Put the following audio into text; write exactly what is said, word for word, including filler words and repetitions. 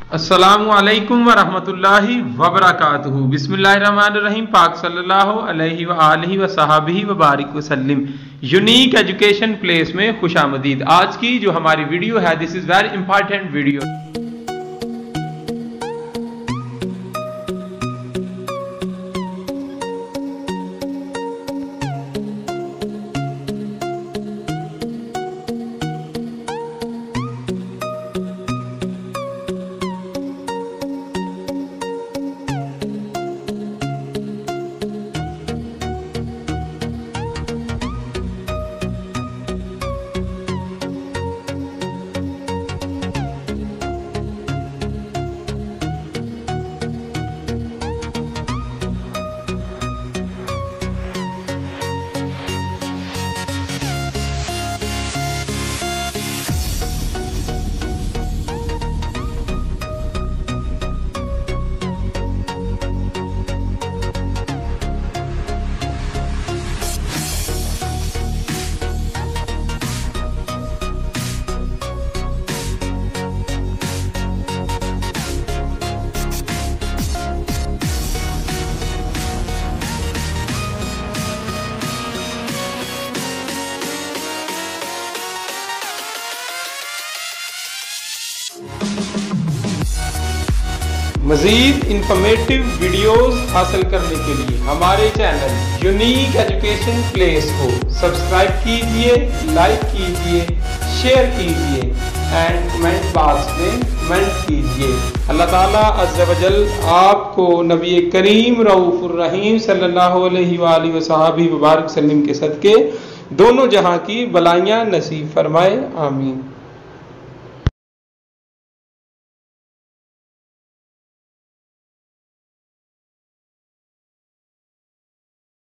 अस्सलामु अलैकुम व रहमतुल्लाहि व बरकातुहू। बिस्मिल्लाहिर्रहमानिर्रहीम। पाक सल्लल्लाहु अलैहि व आलिहि व सहाबिहि व बारिक वसल्लिम। यूनिक एजुकेशन प्लेस में खुशामदीद। आज की जो हमारी वीडियो है, this is very important video. मज़ीद इंफॉर्मेटिव वीडियोस हासिल करने के लिए हमारे चैनल यूनिक एजुकेशन प्लेस को सब्सक्राइब कीजिए, लाइक कीजिए, शेयर कीजिए एंड कमेंट बॉक्स में कमेंट कीजिए। अल्लाह ताला अज़्ज़ा वजल आपको नबी करीम रऊफ़ुर रहीम सल्लल्लाहु अलैहि व सहाबिहि व बारिक वसल्लम के सदके दोनों जहां की भलाइयां नसीब फरमाए। आमीन।